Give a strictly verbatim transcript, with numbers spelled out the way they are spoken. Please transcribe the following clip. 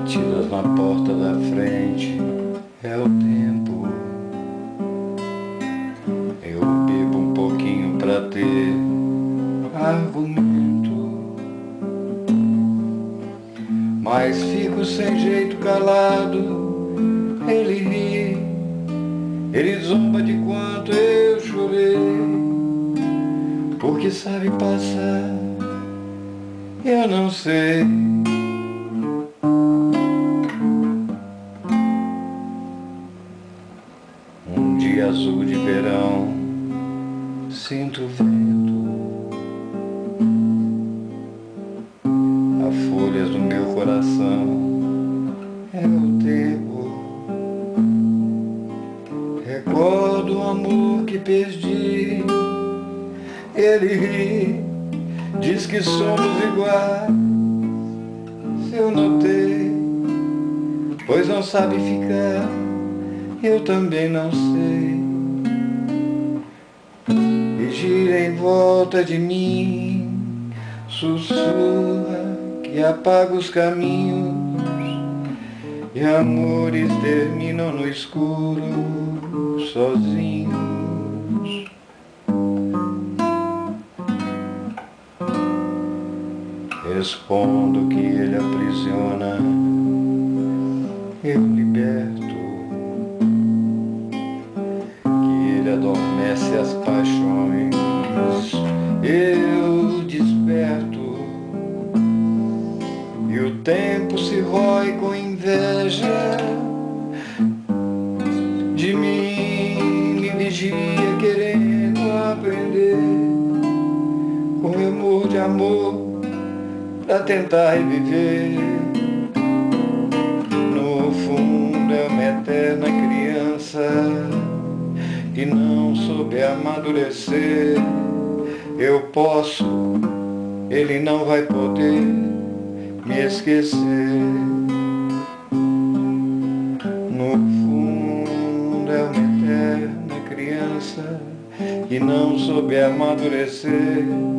batidas na porta da frente, é o tempo. Eu bebo um pouquinho pra ter argumento, mas fico sem jeito calado. Ele ri, ele zomba de quanto eu chorei, porque sabe passar, eu não sei. Um dia azul de verão, sinto o vento, as folhas do meu coração, é o tempo. Recordo o amor que perdi, ele ri, diz que somos iguais. Eu notei, pois não sabe ficar, eu também não sei. E gira em volta de mim, sussurra que apaga os caminhos, e amores terminam no escuro, sozinhos. Respondo que ele aprisiona, eu liberto, que ele adormece as paixões, eu desperto, e o tempo se rói com inveja de mim, me vigia querendo aprender com remor de amor pra tentar reviver. No fundo é uma eterna criança que não soube amadurecer. Eu posso, ele não vai poder me esquecer. No fundo é uma eterna criança que não soube amadurecer.